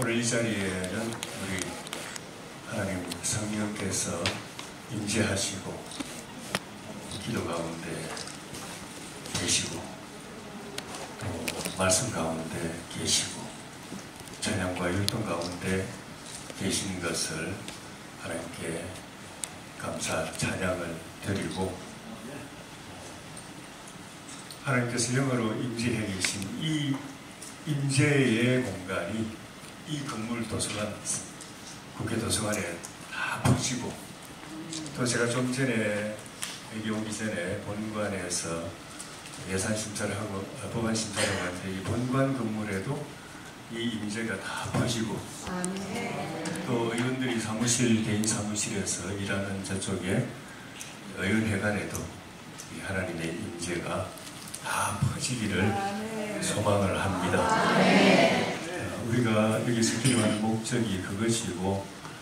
오늘 이 자리에는 우리 하나님 성령께서 임재하시고 기도 가운데 계시고 또 말씀 가운데 계시고 찬양과 율동 가운데 계신 것을 하나님께 감사 찬양을 드리고, 하나님께서 영으로 임재해 계신 이 임재의 공간이 이 건물 도서관, 국회 도서관에 다 퍼지고, 또 제가 좀 전에 여기 오기 전에 본관에서 예산 심사를 하고 법안 심사를 하는데 이 본관 건물에도 이 임재가 다 퍼지고, 또 의원들이 사무실, 개인 사무실에서 일하는 저쪽에 의원회관에도 이 하나님의 임재가 다 퍼지기를 소망을 합니다. 우리가 여기서 기도하는 목적이 그것이고,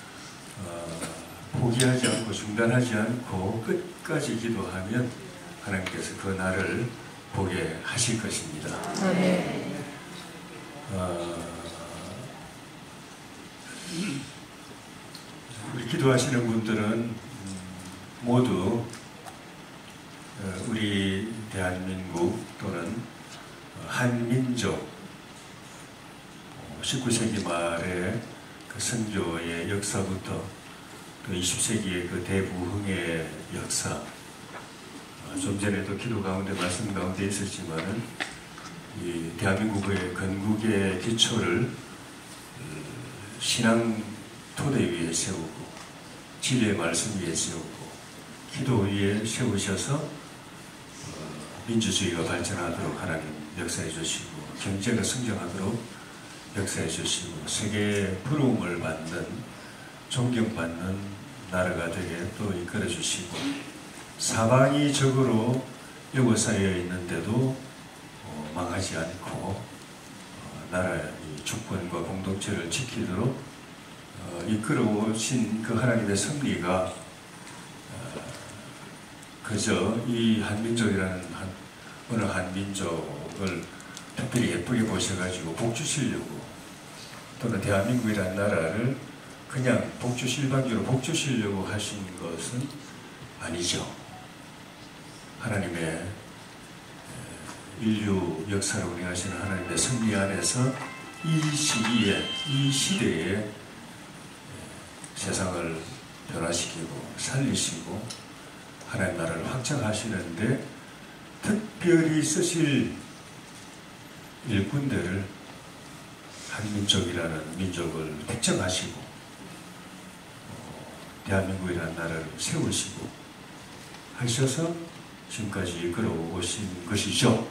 포기하지 않고 중단하지 않고 끝까지 기도하면 하나님께서 그 날을 보게 하실 것입니다. 우리 기도하시는 분들은 모두 우리 대한민국 또는 한민족 19세기 말의 그 선교의 역사부터 또 20세기의 그 대부흥의 역사, 좀 전에도 기도 가운데 말씀 가운데 있었지만은 이 대한민국의 건국의 기초를 신앙 토대 위에 세우고 진리의 말씀 위에 세우고 기도 위에 세우셔서 민주주의가 발전하도록 하나님 역사해 주시고, 경제가 성장하도록 역사해 주시고, 세계의 부러움을 받는, 존경받는 나라가 되게 또 이끌어 주시고, 사방이 적으로 여고사여 있는데도 망하지 않고 나라의 주권과 공동체를 지키도록 이끌어 오신 그 하나님의 섭리가 그저 이 한민족이라는 어느 한민족을 특별히 예쁘게 보셔가지고 복주시려고, 또는 대한민국이라는 나라를 그냥 복주실방기로 복주시려고 하신 것은 아니죠. 하나님의 인류 역사를 운행하시는 하나님의 섭리 안에서 이 시기에, 이 시대에 세상을 변화시키고 살리시고 하나님 나라를 확장하시는데 특별히 쓰실 일꾼들을 한민족이라는 민족을 택정하시고 대한민국이라는 나라를 세우시고 하셔서 지금까지 이끌어 오신 것이죠.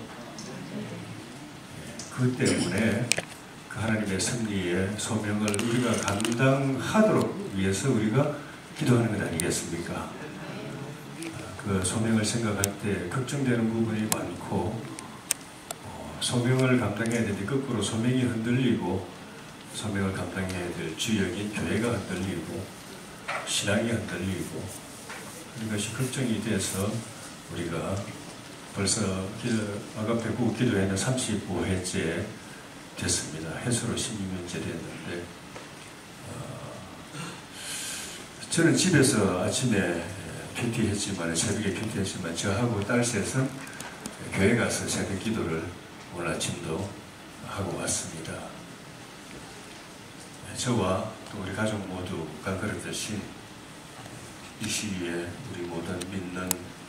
그 때문에 그 하나님의 섭리의 소명을 우리가 감당하도록 위해서 우리가 기도하는 것 아니겠습니까? 그 소명을 생각할 때 걱정되는 부분이 많고, 소명을 감당해야 되는데 거꾸로 소명이 흔들리고, 소명을 감당해야 될 주역인 교회가 흔들리고 신앙이 흔들리고 그런 것이 걱정이 돼서 우리가 벌써 아가페 구 기도회는 35회째 됐습니다. 해수로 16년째 됐는데, 저는 집에서 아침에 큐티 했지만, 새벽에 큐티 했지만 저하고 딸 셋은 교회 가서 새벽 기도를 오늘 아침도 하고 왔습니다. 저와 또 우리 가족 모두가 그렇듯이 이 시기에 우리 모든 믿는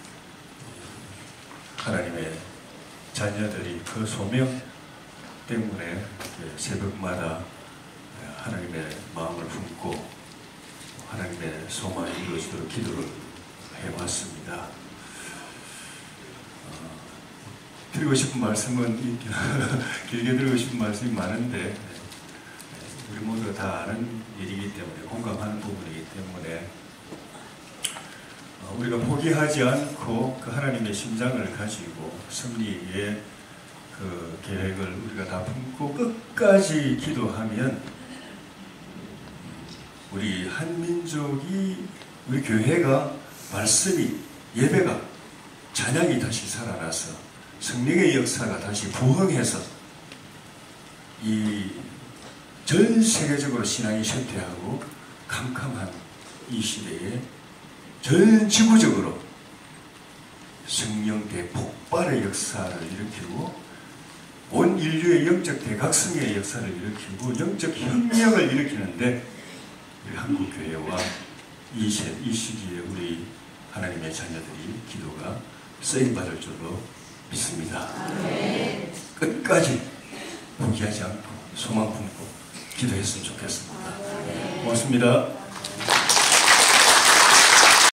하나님의 자녀들이 그 소명 때문에 새벽마다 하나님의 마음을 품고 하나님의 소망이 이루어지도록 기도를 해왔습니다. 드리고 싶은 말씀은 길게 드리고 싶은 말씀이 많은데 우리 모두가 다 아는 일이기 때문에, 공감하는 부분이기 때문에 우리가 포기하지 않고 그 하나님의 심장을 가지고 섭리의 그 계획을 우리가 다 품고 끝까지 기도하면 우리 한민족이, 우리 교회가, 말씀이, 예배가, 찬양이 다시 살아나서 성령의 역사가 다시 부흥해서 이 전 세계적으로 신앙이 쇠퇴하고 캄캄한 이 시대에 전 지구적으로 성령 대폭발의 역사를 일으키고 온 인류의 영적 대각성의 역사를 일으키고 영적 혁명을 일으키는데 우리 한국교회와 이 시기에 우리 하나님의 자녀들이 기도가 쓰임받을 줄로 믿습니다. 끝까지 포기하지 않고 소망 품고 기도했으면 좋겠습니다. 고맙습니다.